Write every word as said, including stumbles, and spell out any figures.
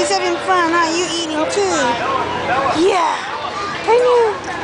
He's having fun, huh? You eating too? Yeah. I knew.